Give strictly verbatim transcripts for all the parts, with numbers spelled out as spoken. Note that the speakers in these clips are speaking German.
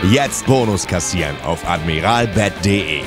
Jetzt Bonus kassieren auf admiralbet punkt de.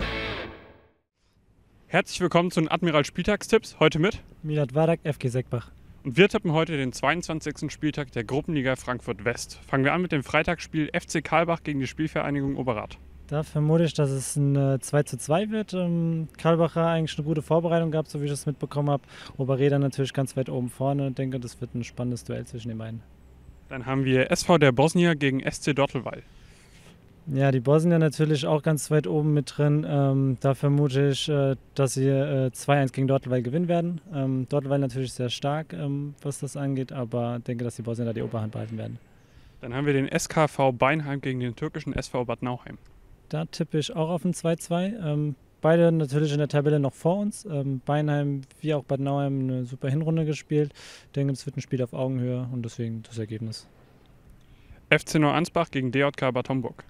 Herzlich willkommen zu den Admiral Spieltagstipps. Heute mit Milad Wardak, F G Seckbach. Und wir tippen heute den zweiundzwanzigsten Spieltag der Gruppenliga Frankfurt West. Fangen wir an mit dem Freitagsspiel F C Karlbach gegen die Spielvereinigung Oberrath. Da vermute ich, dass es ein äh, zwei zu zwei wird. Ähm, Karlbach hat eigentlich eine gute Vorbereitung gehabt, so wie ich das mitbekommen habe. Oberräder natürlich ganz weit oben vorne. Ich denke, das wird ein spannendes Duell zwischen den beiden. Dann haben wir S V der Bosnier gegen S C Dortelweil. Ja, die Bosnier natürlich auch ganz weit oben mit drin. Ähm, da vermute ich, äh, dass sie äh, zwei eins gegen Dortelweil gewinnen werden. Ähm, Dortelweil natürlich sehr stark, ähm, was das angeht, aber ich denke, dass die Bosnier da die Oberhand behalten werden. Dann haben wir den S K V Beinheim gegen den türkischen S V Bad Nauheim. Da tippe ich auch auf ein zwei zwei. Ähm, beide natürlich in der Tabelle noch vor uns. Ähm, Beinheim wie auch Bad Nauheim eine super Hinrunde gespielt. Ich denke, es wird ein Spiel auf Augenhöhe und deswegen das Ergebnis. F C Neuansbach gegen D J K Bad Homburg.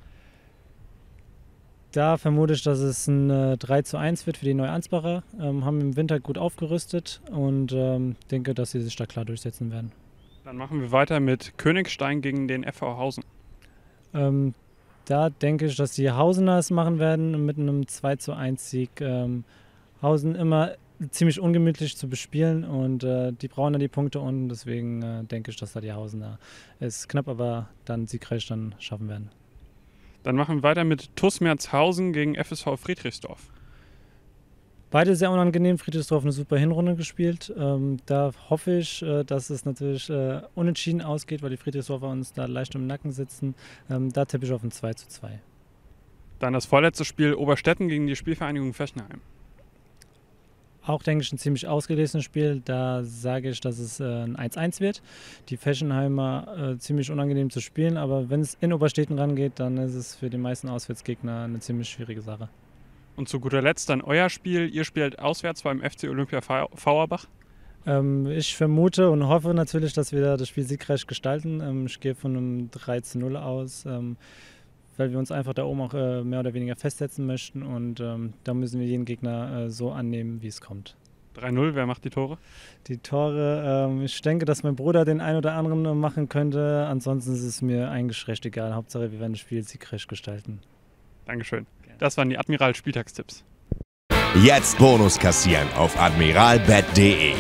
Da vermute ich, dass es ein äh, drei zu eins wird für die Neuansbacher. Ähm, haben im Winter gut aufgerüstet und ähm, denke, dass sie sich da klar durchsetzen werden. Dann machen wir weiter mit Königstein gegen den F V Hausen. Ähm, da denke ich, dass die Hausener es machen werden mit einem zwei zu eins Sieg. Ähm, Hausen immer ziemlich ungemütlich zu bespielen und äh, die brauchen da die Punkte unten. Deswegen äh, denke ich, dass da die Hausener es knapp, aber dann siegreich dann schaffen werden. Dann machen wir weiter mit TuS Merzhausen gegen F S V Friedrichsdorf. Beide sehr unangenehm. Friedrichsdorf eine super Hinrunde gespielt. Ähm, da hoffe ich, äh, dass es natürlich äh, unentschieden ausgeht, weil die Friedrichsdorfer uns da leicht im Nacken sitzen. Ähm, da tippe ich auf ein zwei zu zwei. Dann das vorletzte Spiel Oberstetten gegen die Spielvereinigung Fechenheim. Auch, denke ich, ein ziemlich ausgeglichenes Spiel. Da sage ich, dass es äh, ein eins eins wird. Die Fechenheimer äh, ziemlich unangenehm zu spielen, aber wenn es in Oberstetten rangeht, dann ist es für die meisten Auswärtsgegner eine ziemlich schwierige Sache. Und zu guter Letzt dann euer Spiel. Ihr spielt auswärts beim F C Olympia Fauerbach. Ähm, ich vermute und hoffe natürlich, dass wir das Spiel siegreich gestalten. Ähm, ich gehe von einem drei zu null aus. Ähm, weil wir uns einfach da oben auch äh, mehr oder weniger festsetzen möchten und ähm, da müssen wir jeden Gegner äh, so annehmen, wie es kommt. drei null, wer macht die Tore? Die Tore, ähm, ich denke, dass mein Bruder den einen oder anderen äh, machen könnte, ansonsten ist es mir eigentlich recht egal. Hauptsache, wir werden das Spiel siegreich gestalten. Dankeschön. Das waren die Admiral Spieltagstipps. Jetzt Bonus kassieren auf admiralbet punkt de.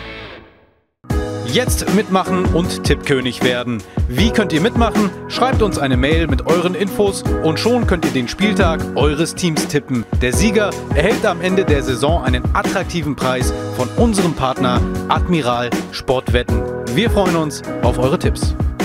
Jetzt mitmachen und Tippkönig werden. Wie könnt ihr mitmachen? Schreibt uns eine Mail mit euren Infos und schon könnt ihr den Spieltag eures Teams tippen. Der Sieger erhält am Ende der Saison einen attraktiven Preis von unserem Partner Admiral Sportwetten. Wir freuen uns auf eure Tipps.